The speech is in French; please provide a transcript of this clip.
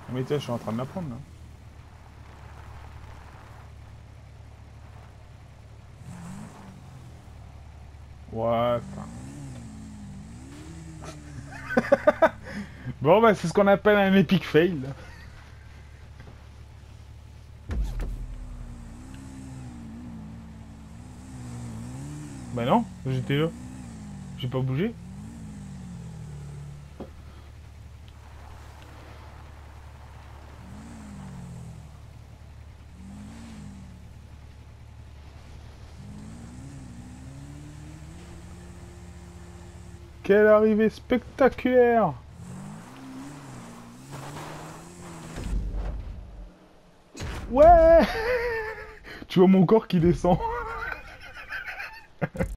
Mais tiens, je suis en train de l'apprendre là. What? Bon, bah, c'est ce qu'on appelle un epic fail. Bah non, j'étais là. J'ai pas bougé. Quelle arrivée spectaculaire! Ouais! Tu vois mon corps qui descend.